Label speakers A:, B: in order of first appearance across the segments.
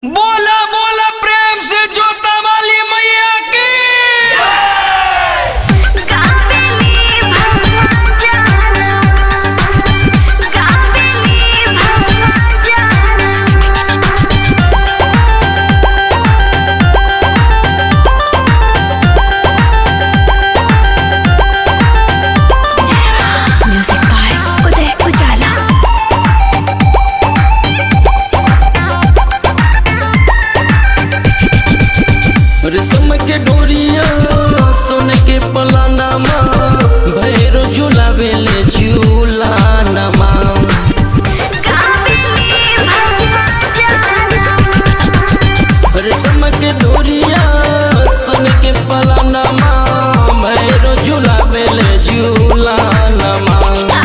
A: बोला बोला प्रेम से जोता वाली मैया की रेशम के डोरिया सोने के पलानामा भैरो झूलावेले झूलानामा रेशम के डोरिया सोने के पलानामा भैरो झूलावेले झूलानामा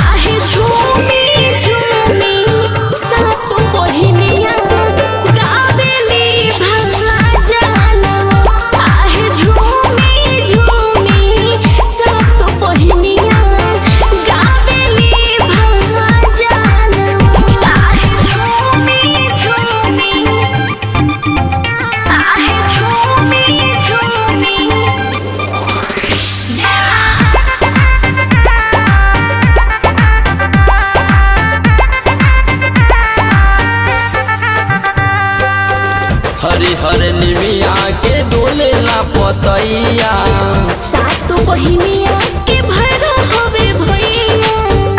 A: हरे हरे निमिया के डोले ला पतैया
B: सात बहिनिया के भरा हवे भैया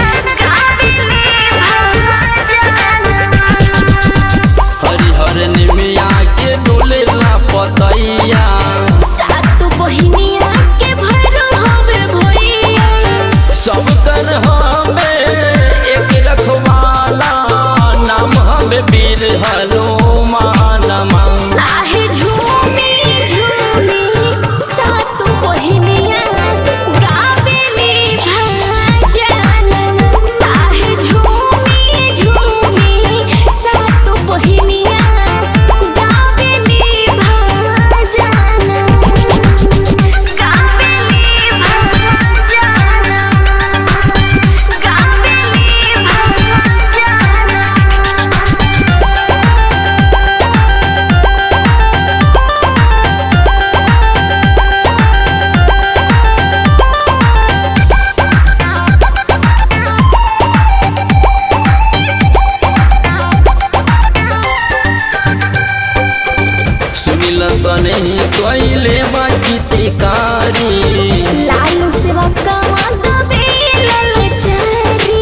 A: हरे हरे निमिया के डोले ला पतैया
B: सात बहिनिया के भरा हवे भैया
A: सब कर हमें एक रखवाला नाम हमें वीर हनुमान
B: आहे झूमी झूमी सात बहिनिया गावेली भजन आहे झूमी झूमी सात बहिनिया गावेली भजन
A: सने कोइले बाकी कारी
B: लालू सेवा कमा दबे ललचारी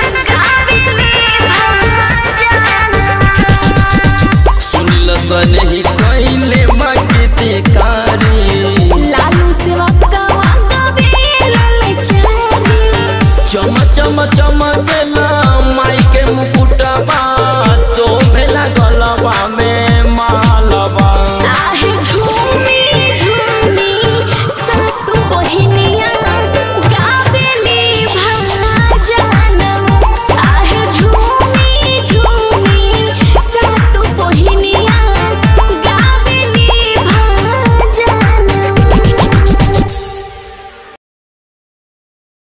A: सुनिल सने कोइले बाकी कारी
B: लालू सेवा कमा दबे ललचारी
A: चम चम चमकेला